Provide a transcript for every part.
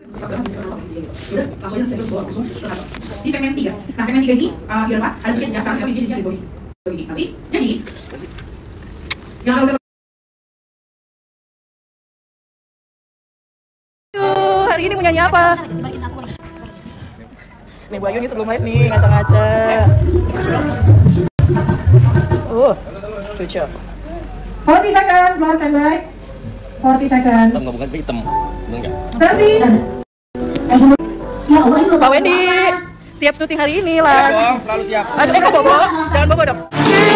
Langsung aja saya langsung ke kantor. Di segmen 3. Nah, segmen 3 ini di depan ada sedikit penjelasan tapi ini di bawah ini. Tapi jadi yang harus hari ini mau nyanyi apa? Nih Bu Ayu nih sebelum live nih ngaca-ngaca. Lucu. 40 second, plus standby. 40 second. Hitam nggak bukan hitam, enggak? 30. Ya Allah, ini Pak Wendy, siap syuting hari ini lah. Dong, selalu siap. Aduh, kok bobo? Jangan bobo dong.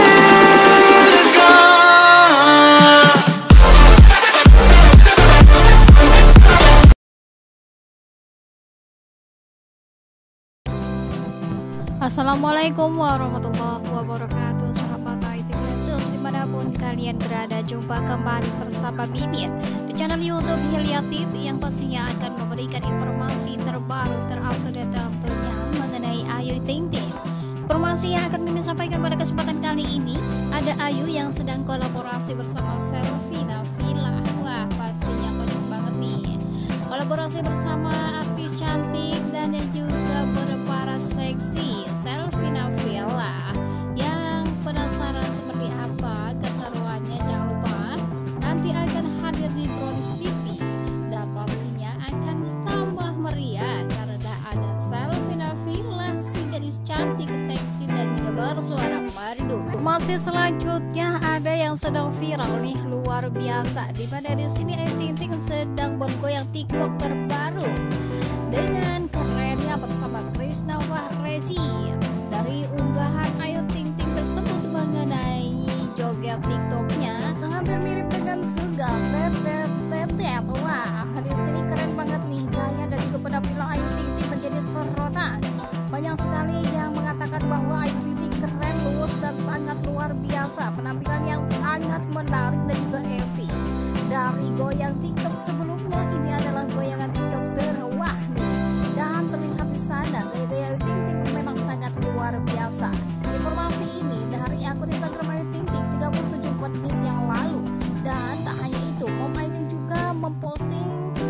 Assalamualaikum warahmatullahi wabarakatuh, sahabat IT Lensus dimanapun kalian berada. Jumpa kembali bersama Mimin di channel YouTube Hilya TV yang pastinya akan memberikan informasi terbaru terupdate tentunya mengenai Ayu Ting Ting. Informasi yang akan Mimin sampaikan pada kesempatan kali ini, ada Ayu yang sedang kolaborasi bersama Selvina Villa. Wah, pastinya kocok banget nih. Kolaborasi bersama artis cantik dan yang juga berparas seksi, Selvina Villa. Yang penasaran seperti apa keseruannya, jangan lupa nanti akan hadir di Brownies TV dan pastinya akan tambah meriah karena ada Selvina Villa, si gadis cantik, seksi dan juga bersuara merdu. Masih selanjutnya ada yang sedang viral nih, luar biasa, di mana di sini Ayu Ting Ting sedang bergoyang TikTok terbaru dengan kerennya bersama Krishna Wahrezi. Dari unggahan Ayu Ting Ting tersebut mengenai joget TikToknya yang hampir mirip dengan Suga Tetet. Wah, di sini keren banget nih gaya dan juga penampilan Ayu Ting Ting menjadi sorotan. Banyak sekali yang mengatakan bahwa Ayu Ting Ting keren, luwes dan sangat luar biasa. Penampilan yang sangat menarik dan juga epic. Dari goyang TikTok sebelumnya, ini adalah goyangan TikTok terwah nih. Dan terlihat di sana gaya-gaya Ayu Ting Ting memang sangat luar biasa. Informasi ini dari akun Instagram Ayu Ting Ting 37 menit yang lalu. Dan tak hanya itu, Mom Ayu Ting juga memposting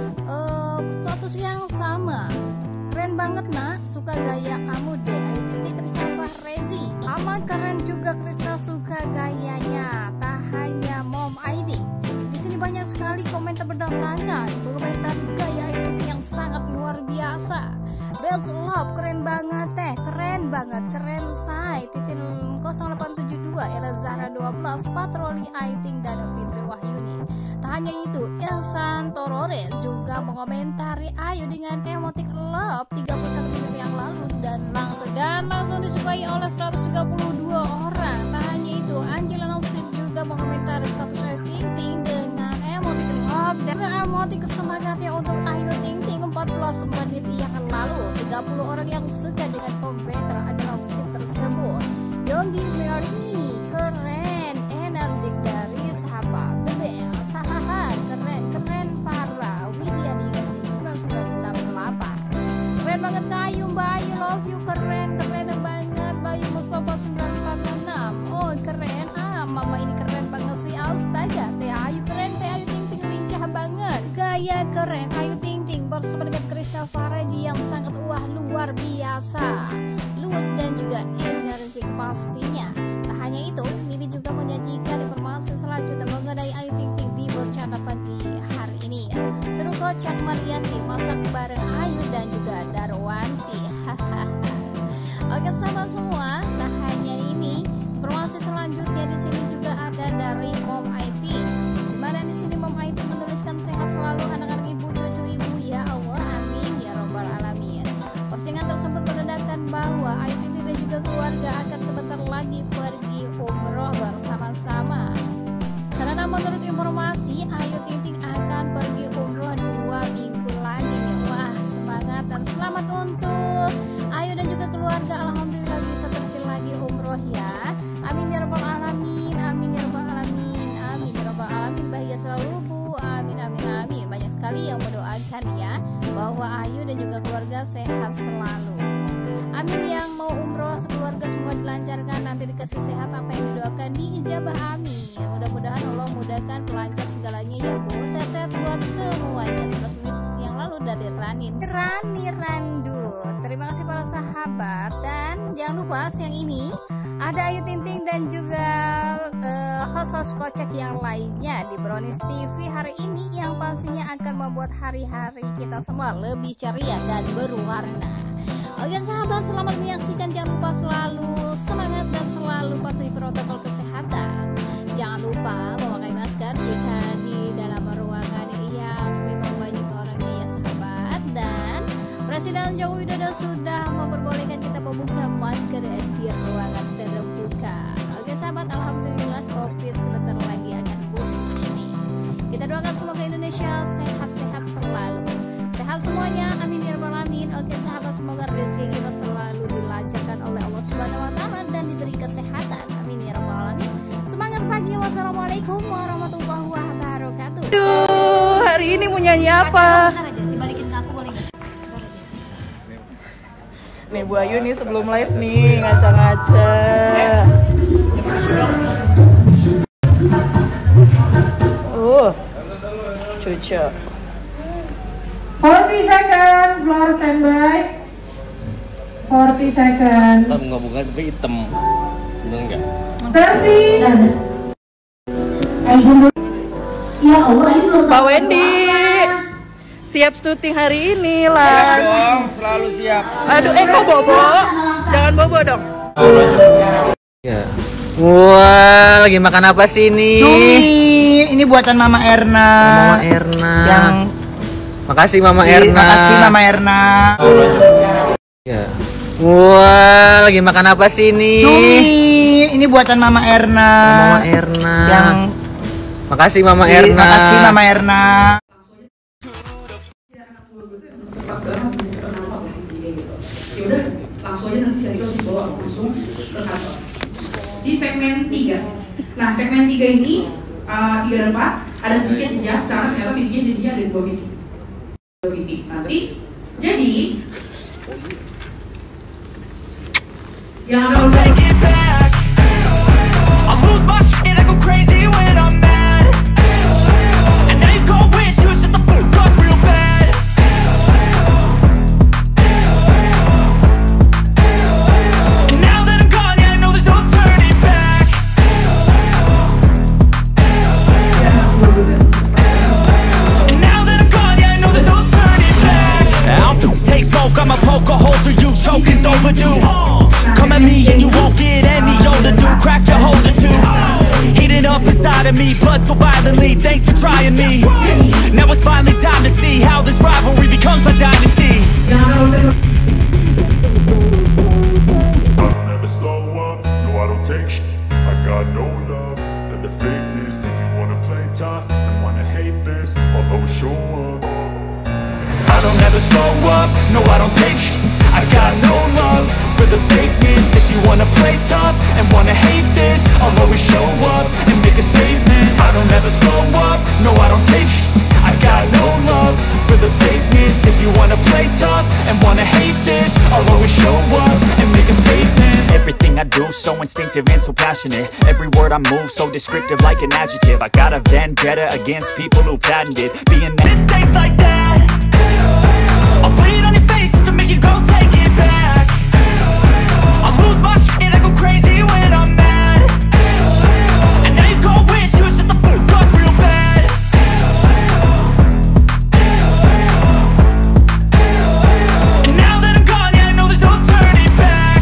status yang sama. Keren banget nak, suka gaya kamu deh Ayu Ting Ting. Krishna Wahrezi lama keren juga, Krishna suka gayanya. Tak hanya Mom Ayu Ting, di sini banyak sekali komentar berdatangan mengomentari gaya Ayu Ting Ting yang sangat luar biasa. Best love, keren banget teh, keren banget, keren say. Titin 0872 Ella Zahra 12 Patroli Ayu Ting dan Fitri Wahyuni. Tak hanya itu, Ilsan Torores juga mengomentari Ayu dengan emotik love 31 menit yang lalu dan langsung disukai oleh 132 orang. Tak hanya itu, Angela Nasib juga mengomentari status Ayu Ting Ting dengan emotik love dan emotik semangatnya untuk Ayu Ting Ting 14 menit yang lalu. 30 orang yang suka dengan komentar Angela Nasib tersebut. Yonggi Merini, keren, energik dari sahabat The Best. Hahaha, keren parah. Widya Dingasi 9968. Keren banget Ayu, Mbak Ayu, love you, keren banget. Bayu Mustafa 946. Oh keren, mama ini keren banget sih. Astaga, Teh Ayu keren, Teh Ayu Ting Ting lincah banget. Gaya keren Ayu Ting Ting bersama dengan Krishna Wahrezi yang sangat luar biasa, luas dan juga energik pastinya. Tak hanya itu, Mimi juga menyajikan informasi selanjutnya mengenai Ayu Ting Ting di Bercanda Pagi hari ini. Seru kocak Mariati masak bareng Ayu dan juga Darwanti. Oke sahabat semua, tak hanya ini, informasi selanjutnya di sini juga ada dari Mom Ayu Ting, di mana di sini Mom Ayu Ting menuliskan sehat selalu anak-anak ibu, cucu ibu, ya Allah, amin ya robbal alamin. Postingan tersebut menandakan bahwa Ayu Ting Ting dan juga keluarga akan sebentar lagi pergi umroh bersama-sama. Karena menurut informasi, Ayu Ting Ting akan pergi umroh 2 minggu lagi nih. Wah, semangat dan selamat untuk Ayu dan juga keluarga. Alhamdulillah bisa pergi lagi umroh ya. Amin ya robbal alamin, amin ya robbal alamin, amin ya robbal alamin. Bahagia selalu Bu, amin amin amin. Banyak sekali yang mendoakan ya bahwa Ayu dan juga keluarga sehat selalu. Amin, yang mau umroh sekeluarga semua dilancarkan, nanti dikasih sehat, apa yang didoakan diijabah, amin. Mudah-mudahan Allah mudahkan, pelancar segalanya ya Bu. Sehat-sehat buat semuanya. 11 menit yang lalu dari Rani Randu. Terima kasih para sahabat, dan jangan lupa siang ini ada Ayu Ting Ting dan juga host-host kocak yang lainnya di Brownies TV hari ini yang pastinya akan membuat hari-hari kita semua lebih ceria dan berwarna. Oke sahabat, selamat menyaksikan. Jangan lupa selalu semangat dan selalu patuhi protokol kesehatan. Jangan lupa memakai masker jika di dalam ruangan yang memang banyak orangnya ya sahabat. Dan Presiden Joko Widodo sudah memperbolehkan kita membuka masker di ruangan terbuka. Oke sahabat, alhamdulillah COVID sebentar lagi akan musnah nih. Kita doakan semoga Indonesia sehat-sehat selalu. Sehat semuanya, amin ya rabbal alamin. Oke sahabat, semoga rezeki kita selalu dilancarkan oleh Allah Subhanahu wa taala dan diberi kesehatan, amin ya rabbal alamin. Semangat pagi, wassalamualaikum warahmatullahi wabarakatuh. Aduh, hari ini mau nyanyi apa? Nih Bu Ayu nih sebelum live nih ngaca-ngaca. Cucu. 40 second, floor standby. 40 second. Bunga-bunga tapi hitam. Bener enggak? 30. Ya Allah, ini belum Pak Wendy, siap syuting hari ini lah. Dong, selalu siap. Aduh, kok bobo? Jangan bobo dong. Ya. Wah, lagi makan apa sih ini? Cumi, ini buatan Mama Erna. Mama Erna. Yang makasih Mama Erna. Makasih Mama Erna. Ya. Wah, lagi makan apa sih ini? Cumi, ini buatan Mama Erna. Mama Erna. Yang makasih Mama Erna. Makasih Mama Erna. Yaudah, langsung aja nanti saya dibawa langsung ke kantor. Di segmen 3. Nah, segmen 3 ini 3 dan 4 ada sedikit jejak. Sekarang ternyata videonya jadinya ada 2 video. Nanti jadi yang ada I'ma poke a hole through you, choking's overdue. Come at me and you won't get any older, dude. Crack your holder too. Heating up inside of me, blood so violently. Thanks for trying me. Now it's finally time to see how this rivalry becomes a dynasty. I don't ever slow up, no I don't take shit. I got no love for the fakeness. If you wanna play tough and wanna hate this, I'll always show up. I don't ever slow up, no I don't take shit. I got no love for the fakeness. If you wanna play tough and wanna hate this, I'll always show up and make a statement. I don't ever slow up, no I don't take shit. I got no love for the fakeness. If you wanna play tough and wanna hate this, I'll always show up and make a statement. Everything I do so instinctive and so passionate. Every word I move so descriptive like an adjective. I got a vendetta against people who patented being mistakes like that. I'll bleed on your face to make you go take it back. I lose my shit, I go crazy when I'm mad. And now you go wish you would shut the fuck up real bad. And now that I'm gone, yeah I know there's no turning back.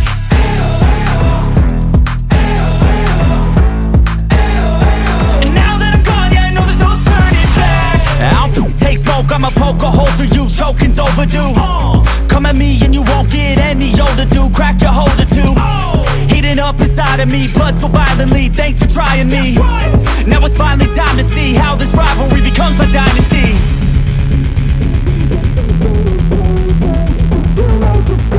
And now that I'm gone, yeah I know there's no turning back. I'll take smoke, I'ma poke a hole through you, choking's overdue. Come at me and you won't get any older, dude. Crack your holder too. Heating up inside of me, blood so violently. Thanks for trying me. Now it's finally time to see how this rivalry becomes a dynasty.